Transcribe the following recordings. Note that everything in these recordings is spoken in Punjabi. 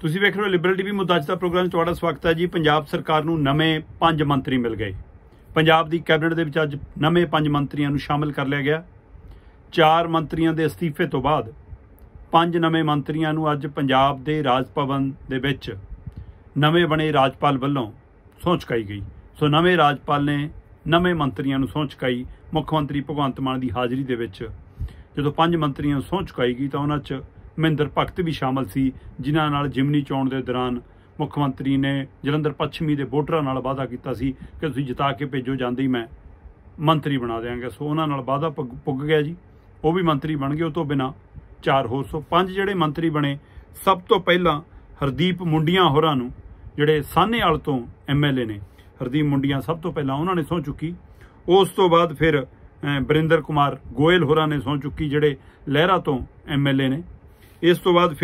ਤੁਸੀਂ ਵੇਖ ਰਹੇ ਹੋ ਲਿਬਰਲ ਟੀਵੀ ਮੁੱਦਾ ਅੱਜ ਦਾ ਪ੍ਰੋਗਰਾਮ 'ਚ ਤੁਹਾਡਾ ਸਵਾਗਤ ਹੈ ਜੀ। ਪੰਜਾਬ ਸਰਕਾਰ ਨੂੰ ਨਵੇਂ 5 ਮੰਤਰੀ ਮਿਲ ਗਏ। ਪੰਜਾਬ ਦੀ ਕੈਬਨਿਟ ਦੇ ਵਿੱਚ ਅੱਜ ਨਵੇਂ 5 ਮੰਤਰੀਆਂ ਨੂੰ ਸ਼ਾਮਿਲ ਕਰ ਲਿਆ ਗਿਆ। 4 ਮੰਤਰੀਆਂ ਦੇ ਅਸਤੀਫੇ ਤੋਂ ਬਾਅਦ 5 ਨਵੇਂ ਮੰਤਰੀਆਂ ਨੂੰ ਅੱਜ ਪੰਜਾਬ ਦੇ ਰਾਜ ਭਵਨ ਦੇ ਵਿੱਚ ਨਵੇਂ ਬਣੇ ਰਾਜਪਾਲ ਵੱਲੋਂ ਸਹੁੰ ਚੁਕਾਈ ਗਈ। ਸੋ ਨਵੇਂ ਰਾਜਪਾਲ ਨੇ ਨਵੇਂ ਮੰਤਰੀਆਂ ਨੂੰ ਸਹੁੰ ਚੁਕਾਈ। ਮੁੱਖ ਮੰਤਰੀ ਭਗਵੰਤ ਮਾਨ ਦੀ ਹਾਜ਼ਰੀ ਦੇ ਵਿੱਚ ਜਦੋਂ 5 ਮੰਤਰੀਆਂ ਨੂੰ ਸਹੁੰ ਚੁਕਾਈ ਗਈ ਤਾਂ ਉਹਨਾਂ 'ਚ ਮਹਿੰਦਰ ਭਗਤ ਵੀ ਸ਼ਾਮਲ ਸੀ, ਜਿਨ੍ਹਾਂ ਨਾਲ ਜਿਮਨੀ ਚੋਣ ਦੇ ਦੌਰਾਨ ਮੁੱਖ ਮੰਤਰੀ ਨੇ ਜਲੰਧਰ ਪੱਛਮੀ ਦੇ ਵੋਟਰਾਂ ਨਾਲ ਵਾਅਦਾ ਕੀਤਾ ਸੀ ਕਿ ਤੁਸੀਂ ਜਿਤਾ ਕੇ ਭੇਜੋ, ਜਾਂਦੇ ਹੀ ਮੈਂ ਮੰਤਰੀ ਬਣਾ ਦਿਆਂਗਾ। ਸੋ ਉਹਨਾਂ ਨਾਲ ਵਾਅਦਾ ਪੁੱਗ ਗਿਆ ਜੀ, ਉਹ ਵੀ ਮੰਤਰੀ ਬਣ ਗਏ। ਉਹ ਤੋਂ ਬਿਨਾਂ 4 ਹੋਰ। ਸੋ 5 ਜਿਹੜੇ ਮੰਤਰੀ ਬਣੇ। ਸਭ ਤੋਂ ਪਹਿਲਾਂ ਹਰਦੀਪ ਮੁੰਡੀਆਂ ਹੋਰਾਂ ਨੂੰ, ਜਿਹੜੇ ਸਾਹਨੇਵਾਲ ਤੋਂ MLA ਨੇ, ਹਰਦੀਪ ਮੁੰਡੀਆਂ ਸਭ ਤੋਂ ਪਹਿਲਾਂ ਉਹਨਾਂ ਨੇ ਸਹੁੰ ਚੁੱਕੀ। ਉਸ ਤੋਂ ਬਾਅਦ ਫਿਰ ਬਰਿੰਦਰ ਕੁਮਾਰ ਗੋਇਲ ਹੋਰਾਂ ਨੇ ਸਹੁੰ ਚੁੱਕੀ, ਜਿਹੜੇ ਲਹਿਰਾ ਤੋਂ MLA ਨੇ। ਇਸ ਤੋਂ ਬਾਅਦ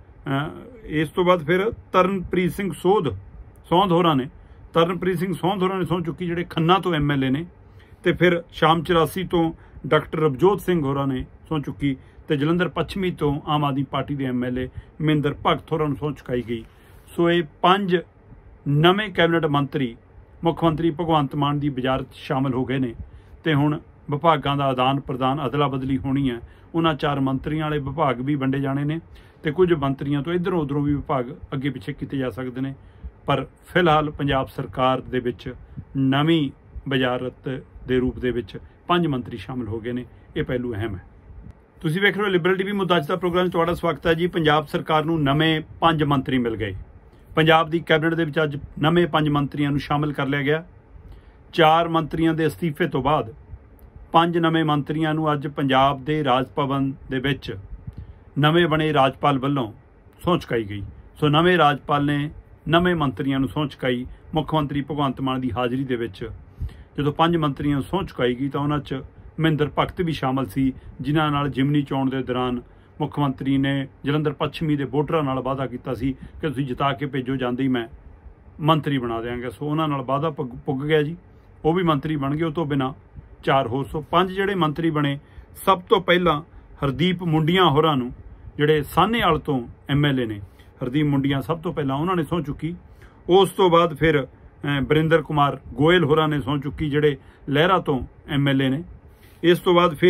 ਫਿਰ ਤਰਨਪ੍ਰੀਤ ਸਿੰਘ ਸੌਂਧ ਹੋਰਾਂ ਨੇ ਸਹੁੰ ਚੁੱਕੀ, ਜਿਹੜੇ ਖੰਨਾ ਤੋਂ MLA ਨੇ। ਤੇ ਫਿਰ ਸ਼ਾਮ 84 ਤੋਂ ਡਾਕਟਰ ਰਵਜੋਤ ਸਿੰਘ ਹੋਰਾਂ ਨੇ ਸਹੁੰ ਚੁੱਕੀ ਤੇ ਜਲੰਧਰ ਪੱਛਮੀ ਤੋਂ ਆਮ ਆਦਮੀ ਪਾਰਟੀ ਦੇ MLA ਮਹਿੰਦਰ ਭਗਤ ਹੋਰਾਂ ਨੂੰ ਸਹੁੰ ਚੁਕਾਈ ਗਈ। ਸੋ ਇਹ 5 ਨਵੇਂ ਕੈਬਨਿਟ ਮੰਤਰੀ ਮੁੱਖ ਮੰਤਰੀ ਭਗਵੰਤ ਮਾਨ ਦੀ ਵਜ਼ਾਰਤ ਸ਼ਾਮਲ ਹੋ ਗਏ ਨੇ ਤੇ ਹੁਣ ਵਿਭਾਗਾਂ ਦਾ ਆਦਾਨ ਪ੍ਰਦਾਨ ਅਦਲਾ ਬਦਲੀ ਹੋਣੀ ਹੈ। ਉਹਨਾਂ 4 ਮੰਤਰੀਆਂ ਵਾਲੇ ਵਿਭਾਗ ਵੀ ਵੰਡੇ ਜਾਣੇ ਨੇ ਤੇ ਕੁਝ ਮੰਤਰੀਆਂ ਤੋਂ ਇੱਧਰੋਂ ਉੱਧਰੋਂ ਵੀ ਵਿਭਾਗ ਅੱਗੇ ਪਿੱਛੇ ਕੀਤੇ ਜਾ ਸਕਦੇ ਨੇ। ਪਰ ਫਿਲਹਾਲ ਪੰਜਾਬ ਸਰਕਾਰ ਦੇ ਵਿੱਚ ਨਵੀਂ ਵਜ਼ਾਰਤ ਦੇ ਰੂਪ ਦੇ ਵਿੱਚ 5 ਮੰਤਰੀ ਸ਼ਾਮਲ ਹੋ ਗਏ ਨੇ। ਇਹ ਪਹਿਲੂ ਅਹਿਮ ਹੈ। ਤੁਸੀਂ ਵੇਖ ਰਹੇ ਹੋ ਲਿਬਰਲ ਟੀਵੀ ਮੁੱਦਾ ਅੱਜ ਦਾ ਪ੍ਰੋਗਰਾਮ 'ਚ ਤੁਹਾਡਾ ਸਵਾਗਤ ਹੈ ਜੀ। ਪੰਜਾਬ ਸਰਕਾਰ ਨੂੰ ਨਵੇਂ 5 ਮੰਤਰੀ ਮਿਲ ਗਏ। ਪੰਜਾਬ ਦੀ ਕੈਬਨਿਟ ਦੇ ਵਿੱਚ ਅੱਜ ਨਵੇਂ 5 ਮੰਤਰੀਆਂ ਨੂੰ ਸ਼ਾਮਿਲ ਕਰ ਲਿਆ ਗਿਆ। 4 ਮੰਤਰੀਆਂ ਦੇ ਅਸਤੀਫੇ ਤੋਂ ਬਾਅਦ 5 ਨਵੇਂ ਮੰਤਰੀਆਂ ਨੂੰ ਅੱਜ ਪੰਜਾਬ ਦੇ ਰਾਜ ਭਵਨ ਦੇ ਵਿੱਚ ਨਵੇਂ ਬਣੇ ਰਾਜਪਾਲ ਵੱਲੋਂ ਸਹੁੰ ਚੁਕਾਈ ਗਈ। ਸੋ ਨਵੇਂ ਰਾਜਪਾਲ ਨੇ ਨਵੇਂ ਮੰਤਰੀਆਂ ਨੂੰ ਸਹੁੰ ਚੁਕਾਈ। ਮੁੱਖ ਮੰਤਰੀ ਭਗਵੰਤ ਮਾਨ ਦੀ ਹਾਜ਼ਰੀ ਦੇ ਵਿੱਚ ਜਦੋਂ 5 ਮੰਤਰੀਆਂ ਨੂੰ ਸਹੁੰ ਚੁਕਾਈ ਗਈ ਤਾਂ ਉਹਨਾਂ 'ਚ ਮਹਿੰਦਰ ਭਗਤ ਵੀ ਸ਼ਾਮਲ ਸੀ, ਜਿਨ੍ਹਾਂ ਨਾਲ ਜਿਮਨੀ ਚੋਣ ਦੇ ਦੌਰਾਨ ਮੁੱਖ ਮੰਤਰੀ ਨੇ ਜਲੰਧਰ ਪੱਛਮੀ ਦੇ ਵੋਟਰਾਂ ਨਾਲ ਵਾਅਦਾ ਕੀਤਾ ਸੀ ਕਿ ਤੁਸੀਂ ਜਿਤਾ ਕੇ ਭੇਜੋ, ਜਾਂਦੇ ਹੀ ਮੈਂ ਮੰਤਰੀ ਬਣਾ ਦਿਆਂਗਾ। ਸੋ ਉਹਨਾਂ ਨਾਲ ਵਾਅਦਾ ਪੁੱਗ ਗਿਆ ਜੀ, ਉਹ ਵੀ ਮੰਤਰੀ ਬਣ ਗਏ। ਉਹ ਤੋਂ ਬਿਨਾਂ 4 ਹੋਰ। ਸੋ 5 ਜਿਹੜੇ ਮੰਤਰੀ ਬਣੇ। ਸਭ ਤੋਂ ਪਹਿਲਾਂ ਹਰਦੀਪ ਮੁੰਡੀਆਂ ਹੋਰਾਂ ਨੂੰ, ਜਿਹੜੇ ਸਾਹਨੇਵਾਲ ਤੋਂ MLA ਨੇ, ਹਰਦੀਪ ਮੁੰਡੀਆਂ ਸਭ ਤੋਂ ਪਹਿਲਾਂ ਉਹਨਾਂ ਨੇ ਸਹੁੰ ਚੁੱਕੀ। ਉਸ ਤੋਂ ਬਾਅਦ ਫਿਰ ਬਰਿੰਦਰ ਕੁਮਾਰ ਗੋਇਲ ਹੋਰਾਂ ਨੇ ਸਹੁੰ ਚੁੱਕੀ, ਜਿਹੜੇ ਲਹਿਰਾ ਤੋਂ MLA ਨੇ। ਇਸ ਤੋਂ ਬਾਅਦ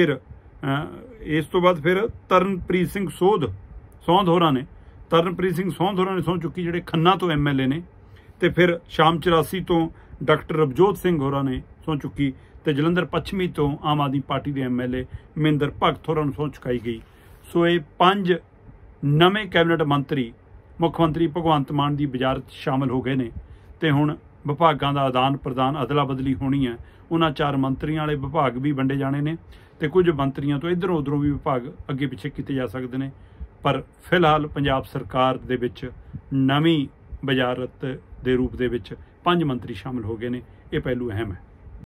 ਫਿਰ ਤਰਨਪ੍ਰੀਤ ਸਿੰਘ ਸੌਂਧ ਹੋਰਾਂ ਨੇ ਸਹੁੰ ਚੁੱਕੀ, ਜਿਹੜੇ ਖੰਨਾ ਤੋਂ MLA ਨੇ। ਤੇ ਫਿਰ ਸ਼ਾਮ 84 ਤੋਂ ਡਾਕਟਰ ਰਵਜੋਤ ਸਿੰਘ ਹੋਰਾਂ ਨੇ ਸਹੁੰ ਚੁੱਕੀ ਤੇ ਜਲੰਧਰ ਪੱਛਮੀ ਤੋਂ ਆਮ ਆਦਮੀ ਪਾਰਟੀ ਦੇ MLA ਮਹਿੰਦਰ ਭਗਤ ਹੋਰਾਂ ਨੂੰ ਸਹੁੰ ਚੁਕਾਈ ਗਈ। ਸੋ ਇਹ 5 ਨਵੇਂ ਕੈਬਨਿਟ ਮੰਤਰੀ ਮੁੱਖ ਮੰਤਰੀ ਭਗਵੰਤ ਮਾਨ ਦੀ ਵਜ਼ਾਰਤ ਸ਼ਾਮਲ ਹੋ ਗਏ ਨੇ ਤੇ ਹੁਣ ਵਿਭਾਗਾਂ ਦਾ ਆਦਾਨ ਪ੍ਰਦਾਨ ਅਦਲਾ ਬਦਲੀ ਹੋਣੀ ਹੈ। ਉਹਨਾਂ 4 ਮੰਤਰੀਆਂ ਵਾਲੇ ਵਿਭਾਗ ਵੀ ਵੰਡੇ ਜਾਣੇ ਨੇ ਤੇ ਕੁਝ ਮੰਤਰੀਆਂ ਤੋਂ ਇੱਧਰੋਂ ਉੱਧਰੋਂ ਵੀ ਵਿਭਾਗ ਅੱਗੇ ਪਿੱਛੇ ਕੀਤੇ ਜਾ ਸਕਦੇ ਨੇ। ਪਰ ਫਿਲਹਾਲ ਪੰਜਾਬ ਸਰਕਾਰ ਦੇ ਵਿੱਚ ਨਵੀਂ ਵਜ਼ਾਰਤ ਦੇ ਰੂਪ ਦੇ ਵਿੱਚ 5 ਮੰਤਰੀ ਸ਼ਾਮਲ ਹੋ ਗਏ ਨੇ। ਇਹ ਪਹਿਲੂ ਅਹਿਮ ਹੈ।